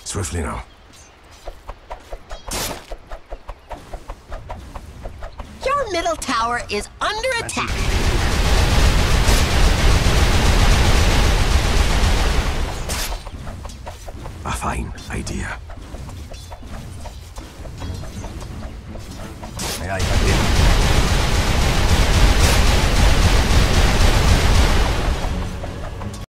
Swiftly now. Your middle tower is under attack.